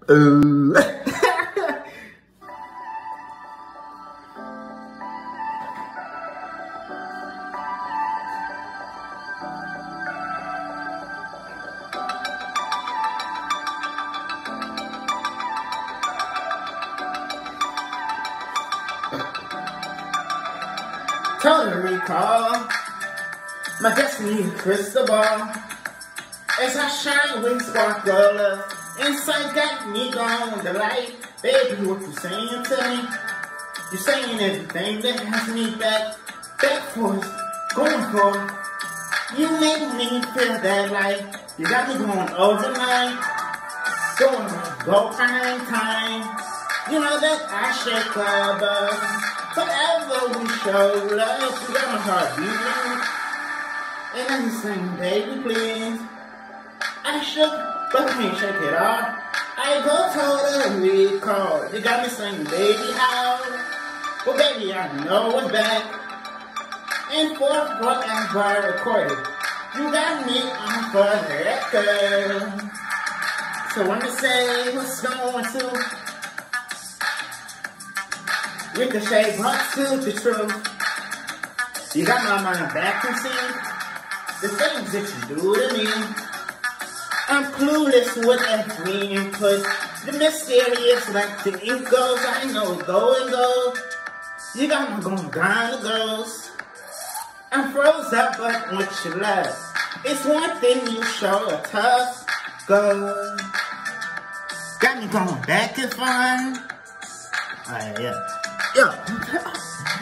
Ooh. Total recall, my destiny crystal ball. As I shine with sparkle, insight got me gone. The light, baby, what you saying to me? You saying everything that has me back forth, going for. You make me feel that light. You got me going overnight, going go time. You know that I shake up. Forever we show love, you got my heart beating. And I'm saying, baby, please. I shook, but I can't shake it off. I go total recall. You got me saying, baby, how? Well, baby, I know it's back. And forever recorded. You got me on for the record. So when you say what's going to Ricochet brought to the truth. You got my mind back in sync. The things that you do to me. I'm clueless with every input. The mysterious like the ink goes. I know go and go. You got me going down the ghost. I'm froze up but with your love. It's one thing you show a tough go. Got me going back and forth. Yeah.